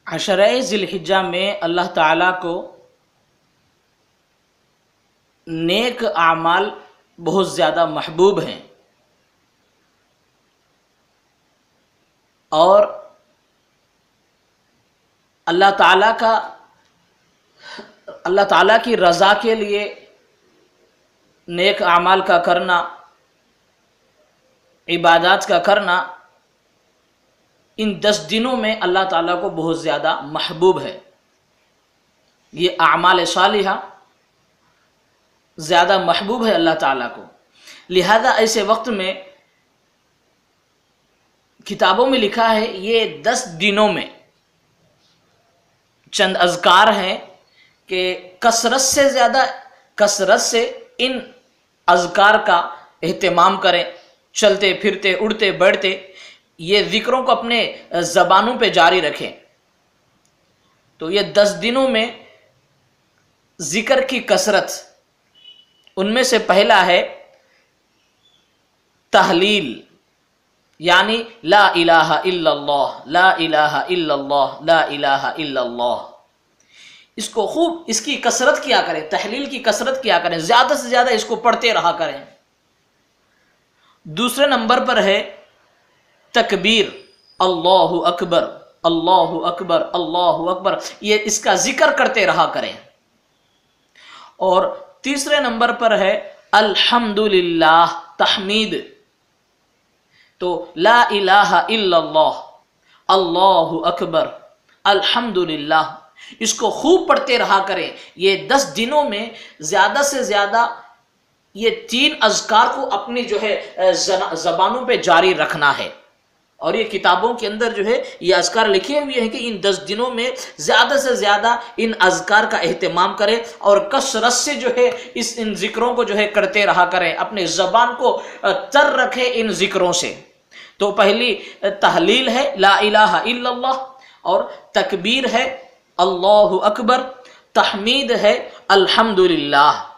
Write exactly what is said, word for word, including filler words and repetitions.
عشرہ ذی الحجہ میں اللہ تعالیٰ کو نیک اعمال بہت زیادہ محبوب ہیں، اور اللہ تعالیٰ کا اللہ تعالیٰ کی رضا کے لیے نیک اعمال کا کرنا، عبادات کا کرنا، ان دس دنوں میں اللہ تعالیٰ کو بہت زیادہ محبوب ہے۔ یہ اعمال صالحہ زیادہ محبوب ہے اللہ تعالیٰ کو، لہذا ایسے وقت میں کتابوں میں لکھا ہے یہ دس دنوں میں چند اذکار ہیں کہ کثرت سے زیادہ کثرت سے ان اذکار کا اہتمام کریں، چلتے پھرتے اڑتے بیٹھتے یہ ذکروں کو اپنے زبانوں پہ جاری رکھیں۔ تو یہ دس دنوں میں ذکر کی کثرت، ان میں سے پہلا ہے تحلیل، یعنی لا الہ الا اللہ، لا الہ الا اللہ، لا الہ الا اللہ۔ اس کو خوب اس کی کثرت کیا کریں، تحلیل کی کثرت کیا کریں، زیادہ سے زیادہ اس کو پڑھتے رہا کریں۔ دوسرے نمبر پر ہے تکبیر، اللہ اکبر، اللہ اکبر، اللہ اکبر، یہ اس کا ذکر کرتے رہا کریں۔ اور تیسرے نمبر پر ہے الحمدللہ، تحمید۔ تو لا الہ الا اللہ، اللہ اکبر، الحمدللہ، اس کو خوب پڑھتے رہا کریں۔ یہ دس دنوں میں زیادہ سے زیادہ یہ تین اذکار کو اپنی جو ہے زبانوں پہ جاری رکھنا ہے، اور یہ کتابوں کے اندر جو ہے یہ اذکار لکھے ہوئے ہیں کہ ان دس دنوں میں زیادہ سے زیادہ ان اذکار کا اہتمام کریں اور کثرت سے جو ہے اس ان ذکروں کو جو ہے کرتے رہا کریں، اپنے زبان کو تر رکھیں ان ذکروں سے۔ تو پہلی تحلیل ہے لا الہ الا اللہ، اور تکبیر ہے اللہ اکبر، تحمید ہے الحمدللہ۔